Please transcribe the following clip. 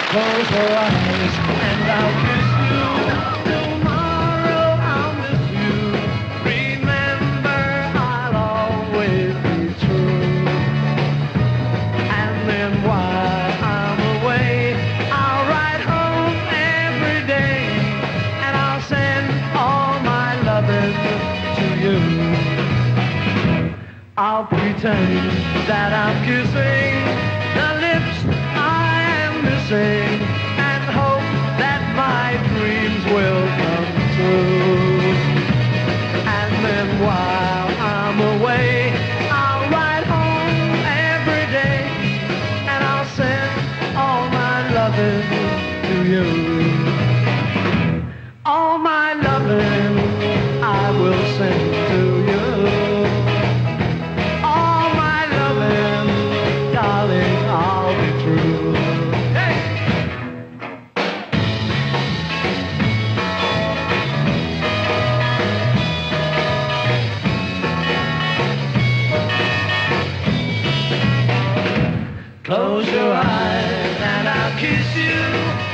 Close your eyes and I'll kiss you. Tomorrow I'll miss you. Remember, I'll always be true. And then while I'm away, I'll write home every day, and I'll send all my loving to you. I'll pretend that I'm kissing the lips I am missing, and hope that my dreams will come true. And then while I'm away, I'll write home every day, and I'll send all my loving to you. All my loving I will send to you. All my loving, darling, I'll be true. Hey! Close your eyes and I'll kiss you.